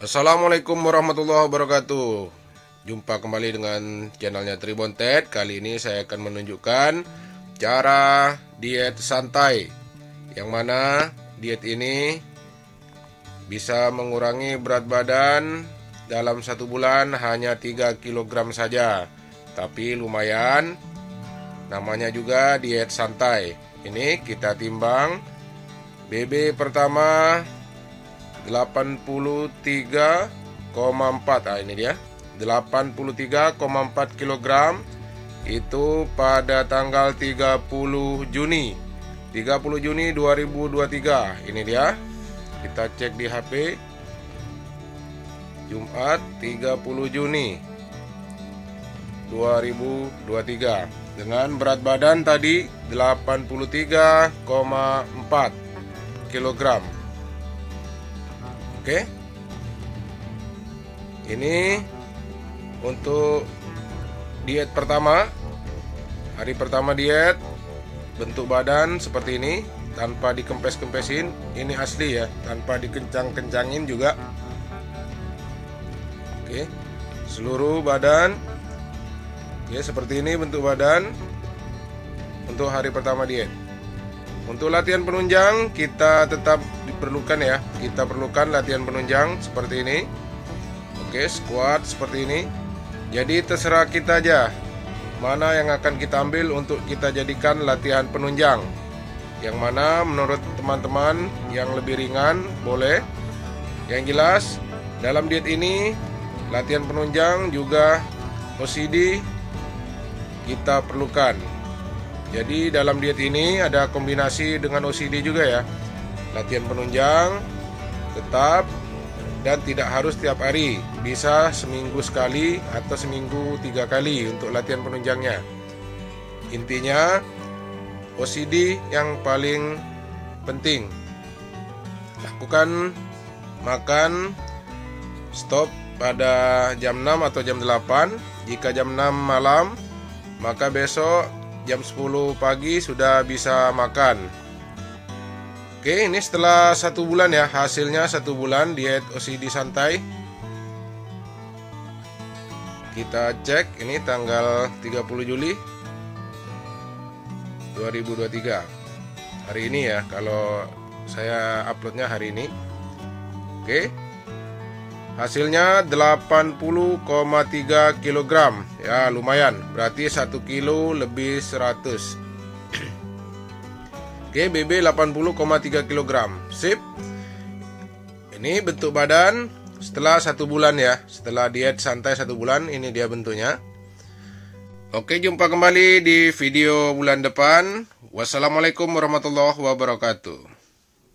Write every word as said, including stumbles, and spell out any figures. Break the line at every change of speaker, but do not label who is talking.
Assalamualaikum warahmatullahi wabarakatuh. Jumpa kembali dengan channelnya Tribon Ted. Kali ini saya akan menunjukkan cara diet santai, yang mana diet ini bisa mengurangi berat badan dalam satu bulan hanya tiga kilogram saja. Tapi lumayan, namanya juga diet santai. Ini kita timbang B B pertama delapan puluh tiga koma empat. Ah, ini dia delapan puluh tiga koma empat kilogram. Itu pada tanggal tiga puluh Juni dua ribu dua puluh tiga. Ini dia. Kita cek di H P. Jumat tiga puluh Juni dua ribu dua puluh tiga. Dengan berat badan tadi delapan puluh tiga koma empat kilogram. Oke, ini untuk diet pertama, hari pertama diet, bentuk badan seperti ini, tanpa dikempes-kempesin. Ini asli ya, tanpa dikencang-kencangin juga. Oke, seluruh badan, oke, seperti ini bentuk badan untuk hari pertama diet. Untuk latihan penunjang kita tetap diperlukan ya. Kita perlukan latihan penunjang seperti ini. Oke, squat seperti ini. Jadi terserah kita aja mana yang akan kita ambil untuk kita jadikan latihan penunjang. Yang mana menurut teman-teman yang lebih ringan boleh. Yang jelas dalam diet ini latihan penunjang juga O C D kita perlukan. Jadi dalam diet ini ada kombinasi dengan O C D juga ya. Latihan penunjang tetap dan tidak harus tiap hari. Bisa seminggu sekali atau seminggu tiga kali untuk latihan penunjangnya. Intinya O C D yang paling penting. Lakukan makan stop pada jam enam atau jam delapan. Jika jam enam malam, maka besok jam sepuluh pagi sudah bisa makan. Oke, ini setelah satu bulan ya, hasilnya satu bulan diet O C D santai. Kita cek, ini tanggal tiga puluh Juli dua ribu dua puluh tiga. Hari ini ya, kalau saya uploadnya hari ini. Oke, hasilnya delapan puluh koma tiga kilogram. Ya lumayan, berarti satu kilo lebih seratus. Oke, B B delapan puluh koma tiga kilogram. Sip. Ini bentuk badan setelah satu bulan ya. Setelah diet santai satu bulan, ini dia bentuknya. Oke, jumpa kembali di video bulan depan. Wassalamualaikum warahmatullahi wabarakatuh.